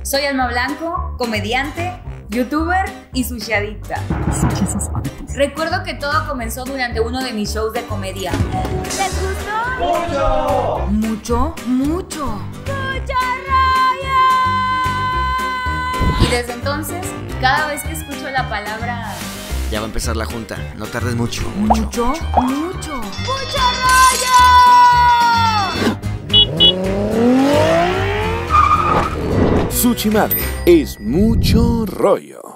Soy Alma Blanco, comediante, youtuber y sushi adicta. Recuerdo que todo comenzó durante uno de mis shows de comedia. ¿Les gustó? ¡Mucho! ¿Mucho? ¡Mucho! ¡Mucha rabia! Y desde entonces, cada vez que escucho la palabra... Ya va a empezar la junta, no tardes mucho. ¿Mucho? ¡Mucho! ¡Mucha rabia! Sushi Madre es mucho rollo.